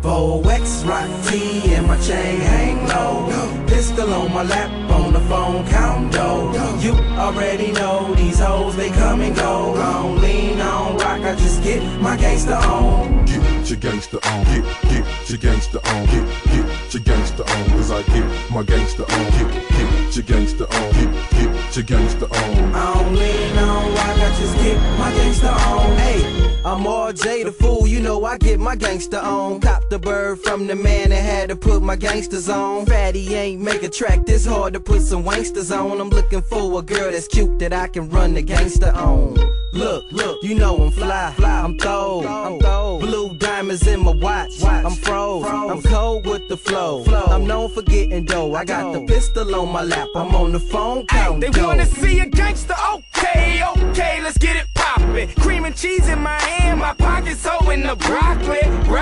4X, rock T, and my chain hang low. Pistol on my lap, on the phone, counting dough. You already know these hoes, they come and go. I don't lean on rock, I just get my gangsta on. Get your gangsta on, get your gangsta on, get your gangsta on, cause I get my gangsta on, get your gangsta on, get your gangsta on. I don't lean on rock, I just get my gangsta on. Hey, I'm RJ the fool, you know I get my gangsta on. Cop the bird from the man that had to put my gangsters on. Fatty ain't make a track this hard to put some wanksters on. I'm looking for a girl that's cute that I can run the gangsta on. Look, you know I'm fly, I'm throw, blue diamonds in my watch, I'm froze, I'm cold with the flow, I'm known for getting dough, I got the pistol on my lap, I'm on the phone counting dough. They wanna see a gangster, okay, let's get it poppin'. Cream and cheese in my hand, my pocket's so in the broccoli,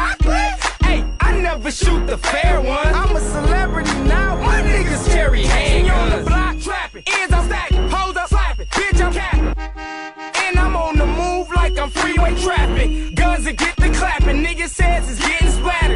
hey, I never shoot the fair one, I'm a celebrity now, my niggas carry handguns. On the block trapping, ends I'm stacking, hoes I'm slapping, bitch I'm capping. And I'm on the move like I'm freeway traffic. Guns that get the clapping, niggas says it's getting splattered.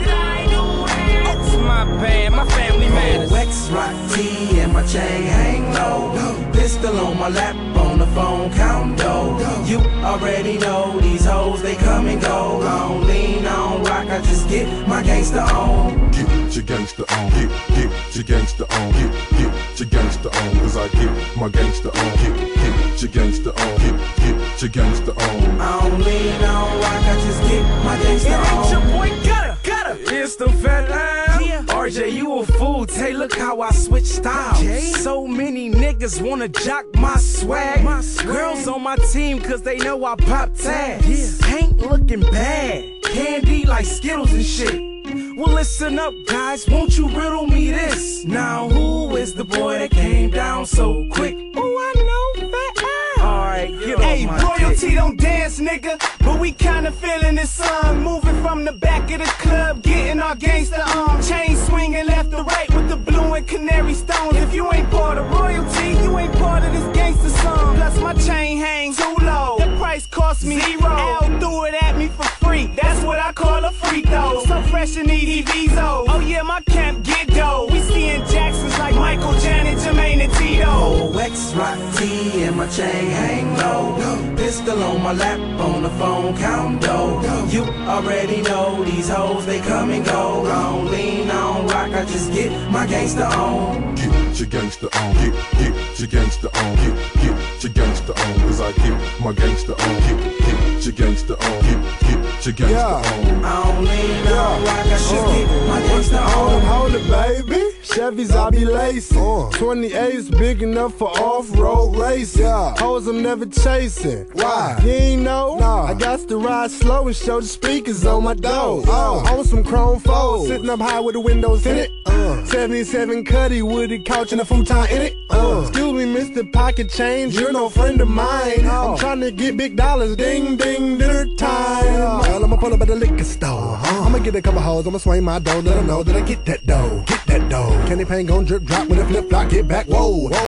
It's my band, my family matters. 4X, rock T, and my chain hang low. Pistol on my lap, on the phone, counting dough. You already know these hoes, they come and go. I don't lean on rock, I just get my gangsta on. Get your gangsta on, get your gangsta on, get your gangsta on, cause I get my gangsta on, get your gangsta on, get your gangsta on. I don't lean on rock, I just get my gangsta on. It's your boy Gutter. It's the fella. RJ, you a fool. Tay, look how I switch styles. So many niggas wanna jock my swag. Girls on my team cause they know I pop tags. Paint looking bad. Candy like Skittles and shit. Well, listen up, guys. Won't you riddle me this? Now, who is the boy that came down so quick? Oh, I know that. Alright, get Hey, off my royalty dick. don't dance, nigga, but we kinda feeling this song. Moving from the back of the club, getting our gangsta on. Chain swinging left to right with the blue and canary stones. If you ain't part of royalty, you ain't part of this gangsta song. Plus my chain hangs too low. The price cost me zero. Al threw it at me for free. That's what I call a free throw. So fresh and EDVs. Oh yeah, my camp get dough. We seeing Jacksons like Michael, Janet, Jermaine, and Tito. 4X, rock T, and my chain hang low. Pistol on my lap, on the phone, counting dough. You already know these hoes, they come and go. I don't lean on rock, I just get my gangsta on. Get your gangsta on, get your gangsta on, get your gangsta on, cause I get my gangsta on, get your gangsta on, get your gangsta on. I don't lean on rock, I just get my gangsta on. Hold it, baby. Chevys I be lacing. 28's big enough for off-road racing. Hoes I'm never chasing. Why? You ain't know? I got to ride slow and show the speakers on my door. On some chrome foes, sitting up high with the windows in it. 77 Cuddy, woody couch and a futon in it. Excuse me, Mr. Pocket Change, you're no friend of mine. I'm trying to get big dollars, ding ding, dinner time. Well, I'ma pull up at the liquor store. I'ma get a couple hoes, I'ma swing my dough, let them know that I get that dough. Get that dough. Candy paint gon' drip drop when the flip flop get back. Whoa.